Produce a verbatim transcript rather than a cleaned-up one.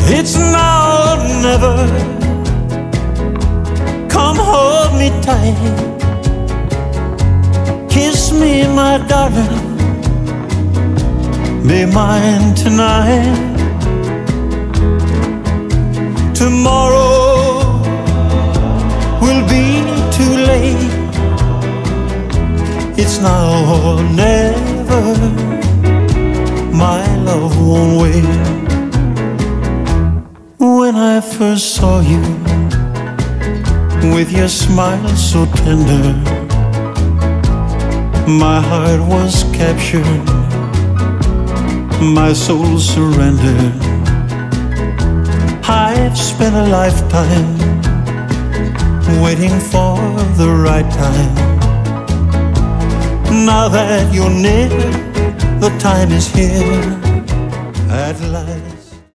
It's now or never. Come hold me tight, kiss me, my darling, be mine tonight. Tomorrow will be too late. It's now or never. My love won't wait. When I first saw you, with your smile so tender, my heart was captured, my soul surrendered. I've spent a lifetime waiting for the right time. Now that you're near, the time is here at last.